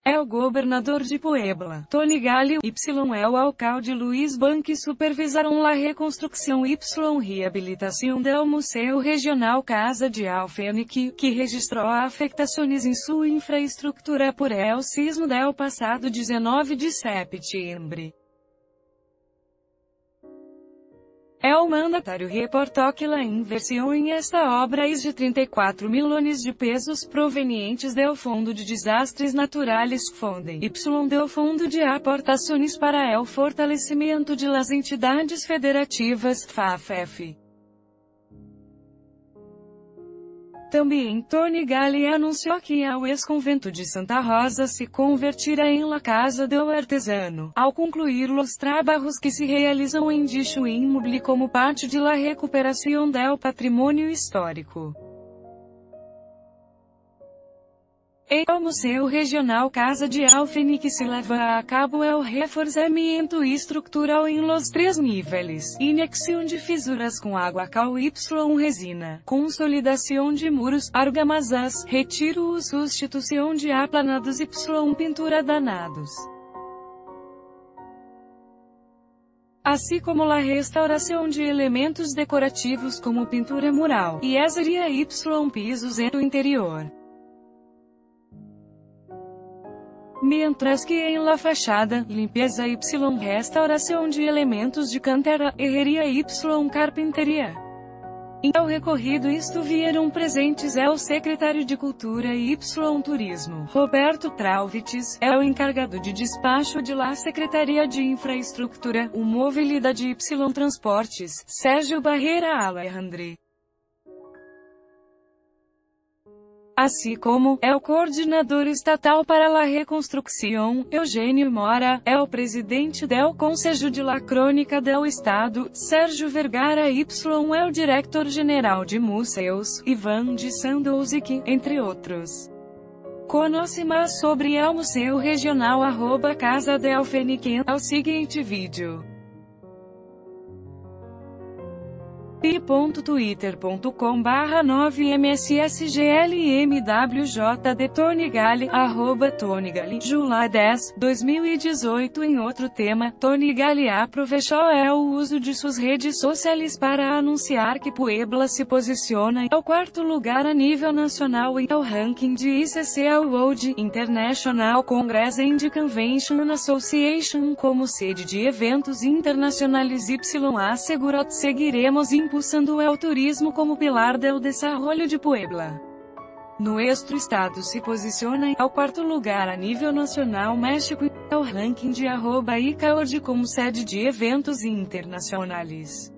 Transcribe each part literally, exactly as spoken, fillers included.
é o governador de Puebla. Tony Gali, Y é o alcalde Luiz Banque supervisaram la reconstrução Y reabilitação del Museu Regional Casa de Alfeníque, que registrou afectações em sua infraestrutura por el sismo del passado dezenove de setembro. El mandatário reportou que la inversión em esta obra es de trinta e quatro milhões de pesos provenientes del Fundo de Desastres Naturais Fundo Y del Fundo de Aportações para el Fortalecimento de las Entidades Federativas, F A F F. Também Tony Gali anunciou que o ex-convento de Santa Rosa se convertirá em la Casa do Artesano, ao concluir os trabalhos que se realizam em dicho imóvel como parte de la recuperação del patrimônio histórico. O Museu Regional Casa de Alfeníque se leva a cabo el reforçamento estrutural em los três níveis: inecção de fisuras com água cal Y resina, consolidação de muros, argamasas, retiro ou substituição de aplanados Y pintura danados. Assim como a restauração de elementos decorativos como pintura mural, e yeseria Y pisos no interior. Mientras que em la fachada, limpeza Y restauração de elementos de cantera, herreria Y carpinteria. Em el recorrido estuvieron presentes el secretário de Cultura y Turismo, Roberto Trauvites, el encargado de despacho de la Secretaria de Infraestrutura, o Mobilidade Y Transportes, Sérgio Barreira Alejandre. Assim como, é o coordenador estatal para a reconstrução, Eugênio Mora, é o presidente del Conselho de la Crônica del Estado, Sérgio Vergara Y é o diretor-geral de museus, Ivan de Sandozic, entre outros. Conoce mais sobre o Museu Regional arroba Casa de Alfeníque ao seguinte vídeo. pi ponto twitter ponto com barra nove m s s g l m w j d Tony Gali, arroba Tony Gali, July dez, dois mil e dezoito. Em outro tema, Tony Gali aproveitou o uso de suas redes sociais para anunciar que Puebla se posiciona ao quarto lugar a nível nacional em o ranking de I C C World International Congress and Convention Association como sede de eventos internacionais. Y assegurou: seguiremos impulsando o turismo como pilar del desarrollo de Puebla. Nuestro estado se posiciona ao quarto lugar a nível nacional México em o ranking de arroba I C A O R D como sede de eventos internacionais.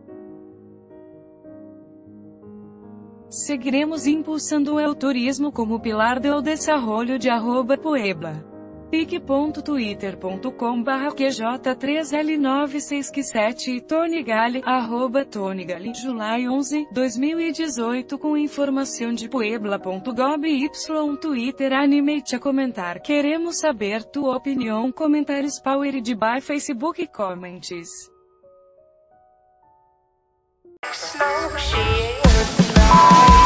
Seguiremos impulsando o turismo como pilar del desarrollo de arroba Puebla. pic ponto twitter ponto com barra q j três l nove seis sete e Tony Gali, arroba Tony Gali, July onze, dois mil e dezoito. Com informação de Puebla ponto gov y Twitter. Anime-te a comentar. Queremos saber tua opinião. Comentários powered by Facebook Comments. Smoke, she